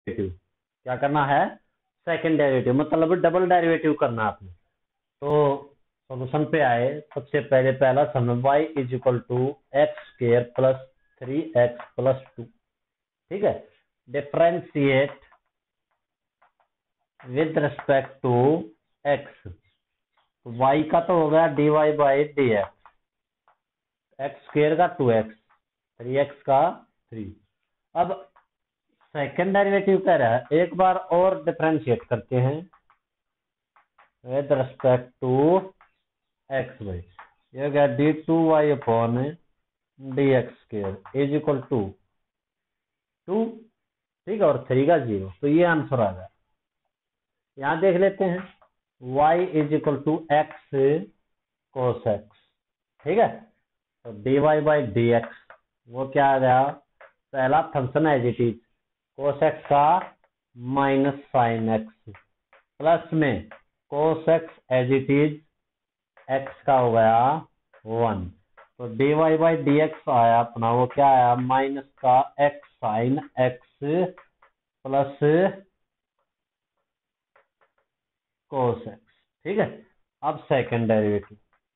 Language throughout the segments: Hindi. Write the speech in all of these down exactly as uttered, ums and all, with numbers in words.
क्या करना है, सेकंड डेरिवेटिव, मतलब डबल डेरिवेटिव करना आपने। तो सॉल्यूशन पे आए, सबसे पहले पहला sum y is equal to x square plus three x plus two, ठीक है। Differentiate with respect to x, y का तो हो गया d y by d x, x square का टू एक्स, थ्री एक्स का थ्री। अब सेकेंड डेरिवेटिव कह रहा है, एक बार और डिफरेंशिएट करते हैं with respect to x y, ये हो गया d two y upon d x square is equal to two, ठीक है, और थ्री का जीरो। तो ये आंसर आ गया। यहां देख लेते हैं y is equal to x cos x, ठीक है। तो d y by d x वो क्या आ गया, पहला function as it is cos x का माइनस साइन एक्स प्लस में cos x as it is x का हो गया वन। तो d y by d x आया अपना, वो क्या आया, माइनस का x sine x plus cos x, ठीक है। अब second derivative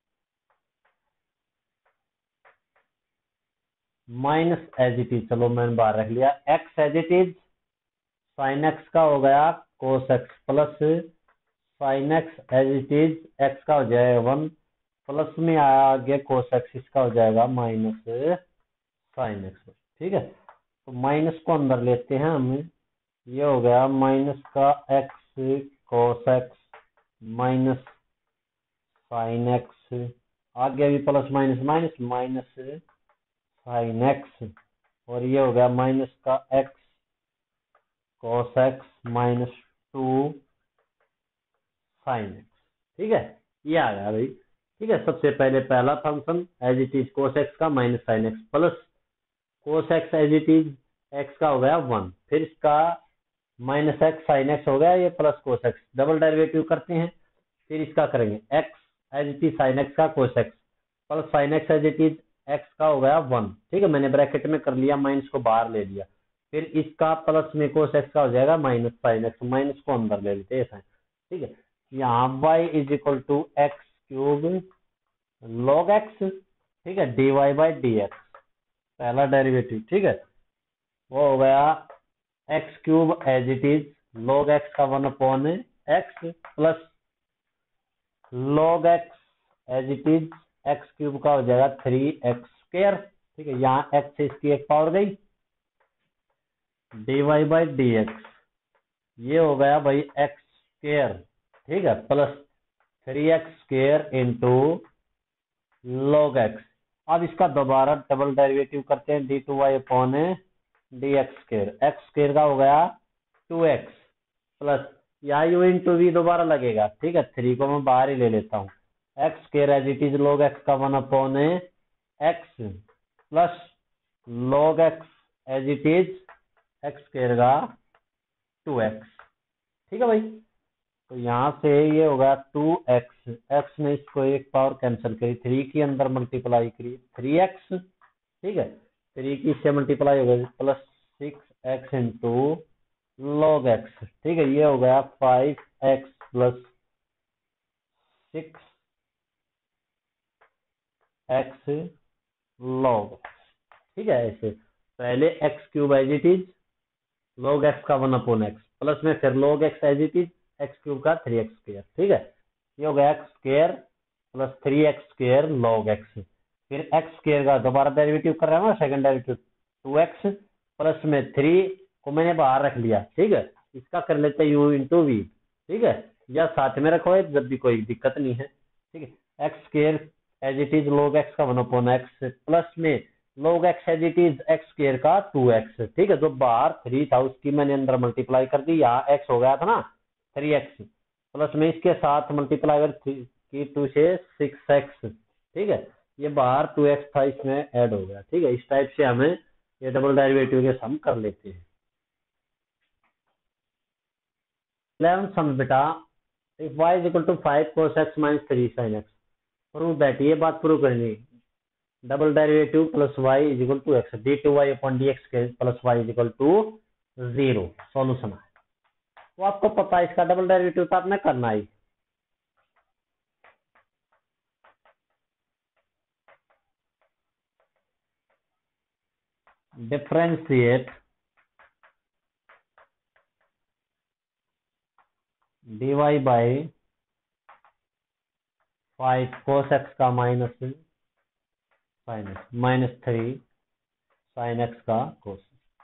minus as it is, चलो मैंने बाहर रख लिया, x as it is sine x का हो गया cos x plus sine x as it is x का हो जाएगा वन, प्लस में आया आगे कोस एक्स, इसका हो जाएगा माइनस साइन एक्स, ठीक है। तो माइनस को अंदर लेते हैं हम, ये हो गया माइनस का x cos x minus sine x, आगे भी plus minus minus minus sine x, और ये हो गया माइनस का x cos x minus two sine x, ठीक है। ये आ गया भाई, ठीक है। सबसे पहले पहला function as it is cos x का minus sine x plus cos x as it is x का हो गया वन, फिर इसका माइनस एक्स साइन एक्स हो गया, ये plus cos x, double derivative करते हैं, फिर इसका करेंगे x as it is sine x का cos x plus sine x as it is x का हो गया वन, ठीक है। मैंने ब्रैकेट में कर लिया, माइनस को बाहर ले लिया, फिर इसका प्लस में कोस एक्स का हो जाएगा माइनस साइन एक्स, माइनस को अंदर ले लेते हैं, ठीक है। यहाँ y is equal to x cube log x, ठीक है, d y by d x, पहला डेरिवेटिव, ठीक है, वो हो गया x cube as it is log x का one upon x plus log x as it is x cube का हो जाएगा थ्री एक्स स्क्वायर, ठीक है। यहाँ एक्स से इसकी एक पावर गई, d y by d x, ये हो गया भाई एक्स स्क्वायर, ठीक है, plus three x square into log x. अब इसका दोबारा डबल डेरिवेटिव करते हैं, d two y upon d x square, x square का हो गया टू एक्स प्लस यहाँ यू इंटू वी दोबारा लगेगा, ठीक है, थ्री को मैं बाहर ही ले लेता हूँ, x square as it is log x का one upon x plus log x as it is x square का टू एक्स, ठीक है भाई। तो यहाँ से ये होगा टू एक्स, एक्स ने इसको एक पावर कैंसिल करी, थ्री की अंदर मल्टीप्लाई करी, थ्री एक्स, ठीक है, थ्री की इससे मल्टीप्लाई हो गया plus six x into log x, ठीक है, ये हो गया five x plus six x log, ठीक है। ऐसे पहले x cube as it is log x का वन अपॉन एक्स प्लस में फिर log x as it is x cube का थ्री एक्स स्क्वायर, ठीक है, ये हो गया x square plus three x square log x, फिर एक्स स्क्वायर का दोबारा डेरिवेटिव कर रहा है ना, second derivative two x plus में थ्री को मैंने बाहर रख लिया, ठीक है, इसका कर लेते हैं यू इंटू वी, ठीक है, या साथ में रखो जब भी कोई दिक्कत नहीं है, ठीक है। X square as it is log x का वन अपॉन एक्स प्लस में log x as it is x square का टू एक्स, ठीक है, जो बाहर थ्री था उसकी मैंने अंदर मल्टीप्लाई कर दी, यहाँ एक्स हो गया था ना थ्री एक्स प्लस में इसके साथ मल्टीप्लाई कर की टू से सिक्स एक्स, ठीक है, ये बाहर टू एक्स था इसमें ऐड हो गया, ठीक है। इस टाइप से हमें ये डबल डेरिवेटिव के सम कर लेते हैं। इलेवन सम बेटा, if y is equal to five cos x minus three sin x, prove that, ये बात प्रूव करनी, double derivative plus y is equal to x, d two y upon d x plus y is equal to zero solution है। तो आपको पता है इसका डबल डेरिवेटिव तो आपने करना ही। Differentiate dy by five cos x का minus sine x minus three sine x का cos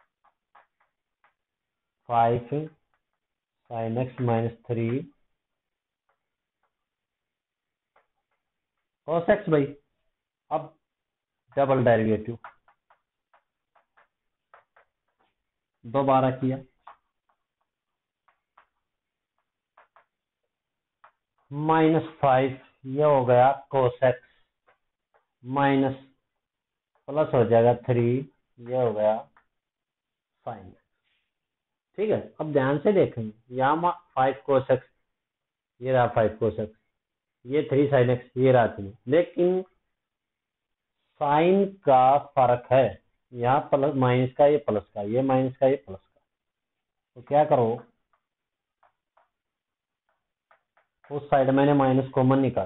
five sine x minus three cos x भाई। अब डबल डेरिवेटिव दोबारा किया, माइनस फाइव ये हो गया कोस एक्स माइनस प्लस हो जाएगा थ्री ये हो गया साइन एक्स। ठीक है, अब ध्यान से देखेंगे यहाँ फाइव कोस एक्स ये रहा फाइव कोस एक्स, ये थ्री साइन एक्स ये रहा थ्री, लेकिन साइन का फर्क है, यहाँ प्लस माइनस का ये प्लस का, ये माइनस का ये प्लस का। तो क्या करो, उस साइड मैंने माइनस कॉमन निकाल,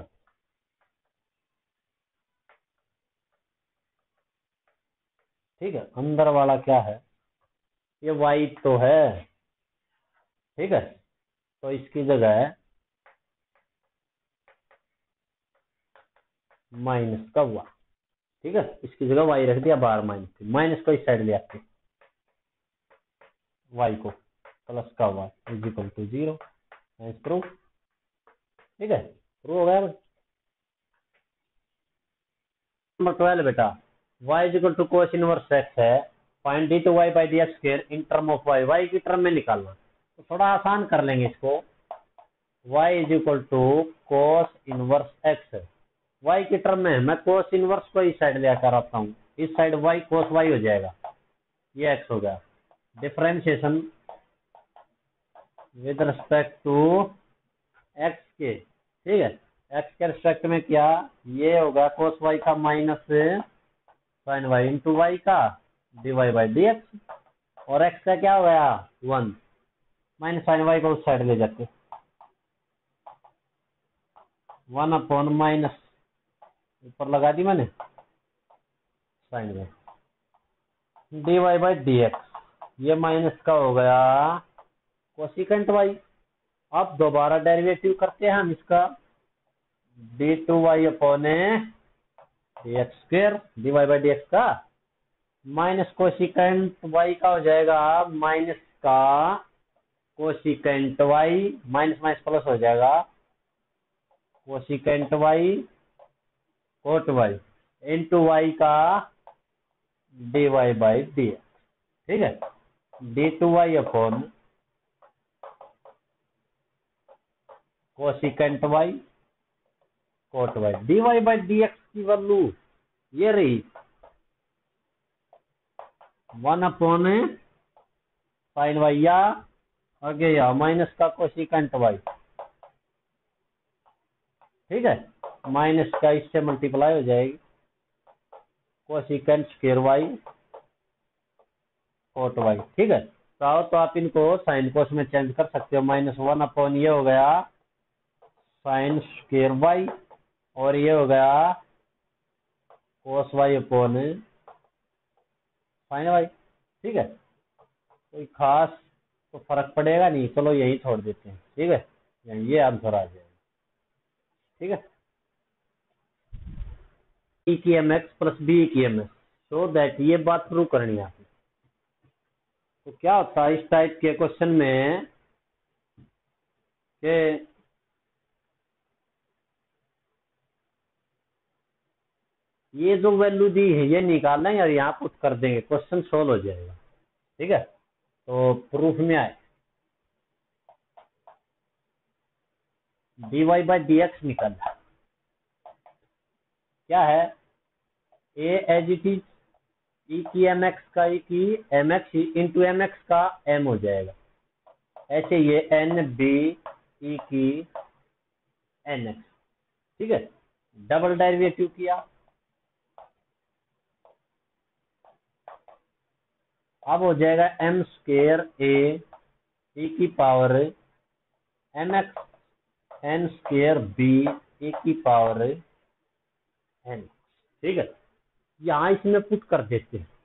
ठीक है। अंदर वाला क्या है, ये वाई तो है, ठीक है। तो इसकी जगह है माइनस का वाई, ठीक है। इसकी जगह वाई रख दिया बाहर, माइनस माइनस को इस साइड ले आते वाई को, प्लस का y is equal to zero. Proof, ठीक है, प्रूफ हो गया। नंबर ट्वेल्व बेटा, y is equal to cos inverse x है, find d two y by d x square in term of y, y की टर्म में निकालना। तो थोड़ा आसान कर लेंगे इसको, y is equal to cos inverse x, y की टर्म में मैं कोस इनवर्स को इस साइड ले आकर आता हूँ, इस साइड y कोस y हो जाएगा, ये x हो गया। Differentiation with respect to x के, ठीक है, x के रिस्पेक्ट में क्या, ये होगा कोस y का minus sine y into y का d y by d x, और x का क्या हो गया वन, माइनस साइन वाई को उस साइड ले जाते, वन अपॉन माइनस ऊपर लगा दी मैंने sine y d y by d x, ये माइनस का हो गया कोसिकेंट वाई। अब दोबारा डेरिवेटिव करते हैं हम इसका, d two y upon d x square d y by d x का माइनस कोसिकेंट वाई का हो जाएगा माइनस का cosecant y, minus minus plus हो जाएगा cosecant y cot y into y का d y by d x, ठीक है। D two y upon cosecant y cot y, d y by d x की वैल्यू ये रही वन अपॉन साइन वाई, या आगे या माइनस का कोसिकेंट वाई, ठीक है, माइनस का इससे मल्टीप्लाई हो जाएगी cosecant square y cot y, ठीक है। चाहो तो आप इनको साइन कोस में चेंज कर सकते हो, माइनस वन अपॉन ये हो गया साइन स्क्वायर वाई, और ये हो गया cos y upon sine y, ठीक है। कोई खास तो फर्क पड़ेगा नहीं, चलो यही छोड़ देते हैं, ठीक है, ये आंसर आ जाएगा, ठीक है। ई की एम एक्स प्लस बी की एम एक्स, सो दैट ये बात प्रूव करनी है आपने। तो क्या होता है इस टाइप के क्वेश्चन में कि ये जो वैल्यू दी है ये निकालना है और यहाँ पुट कर देंगे, क्वेश्चन सोल्व हो जाएगा, ठीक है। तो प्रूफ में आए d y by d x निकालना, क्या है a as it is e की एम एक्स का ई की m x into m x का एम हो जाएगा, ऐसे ये एन बी ई की एन एक्स, ठीक है। डबल डेरिवेटिव किया, अब हो जाएगा एम स्क्वेयर ए ई की power m x n square b e की पावर एन। ठीक है, यहाँ इसमें पुट कर देते हैं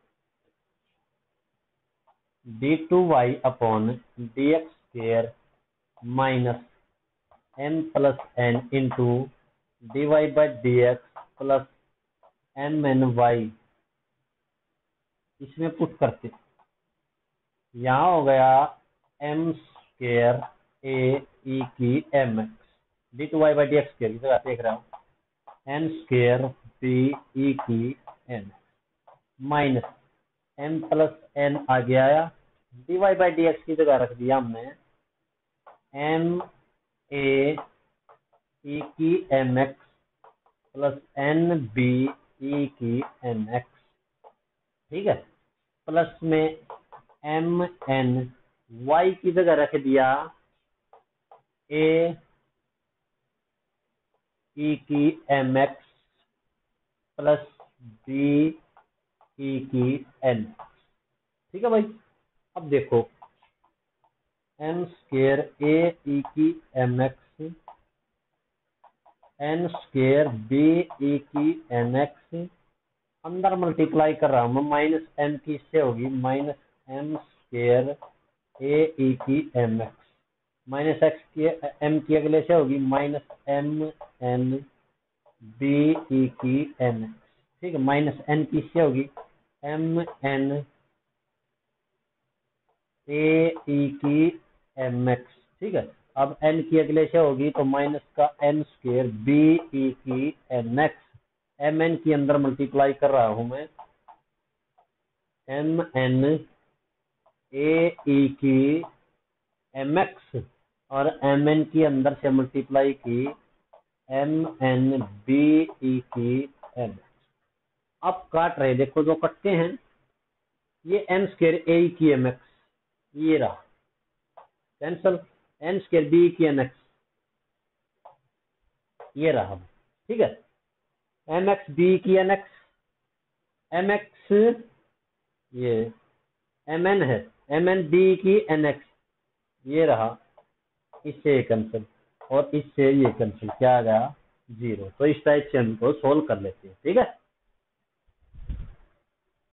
d two y upon d x square minus m plus n into d y by d x plus m n y, इसमें पुट करते। यहाँ हो गया एम स्क्वेयर ए ई की m x d two y by d x square की जगह देख रहा हूँ एन स्क्वेयर बी ई की n minus m plus n आगे आया, d y by d x की जगह रख दिया हमने एम ए ई की m x plus n b e की एन एक्स। ठीक है, प्लस में एम एन वाई की जगह रख दिया ए ई की m x plus b e की एन। ठीक है भाई, अब देखो एम स्क्वेयर ए ई की m x n square b e की एन एक्स, अंदर मल्टीप्लाई कर रहा हूं मैं, माइनस एम की इससे होगी minus m square a e की एम एक्स माइनस एक्स की एम की अगले से होगी minus m n b e की एन एक्स। ठीक है, माइनस एन की इससे होगी एम एन ए ई की एम एक्स। ठीक है, अब एन की अगले से होगी तो माइनस का एन स्क्वेयर बी ई की एन एक्स, एम एन की अंदर मल्टीप्लाई कर रहा हूं मैं एम एन ए ई की एम एक्स और एम एन की अंदर से मल्टीप्लाई की एम एन बी ई की एम। अब काट रहे, देखो जो कटते हैं ये एम स्क्वेयर ए की एम एक्स ये रहा कैंसल, एन स्क्वेयर बी की एन एक्स ये रहा। ठीक है, एम एक्स बी की एन एक्स एम एक्स ये एम एन है एम एन बी की एन एक्स ये रहा, इससे ये कैंसिल और इससे ये कैंसिल, क्या आ गया जीरो। तो इस टाइप से हमको सोल्व कर लेते हैं। ठीक है।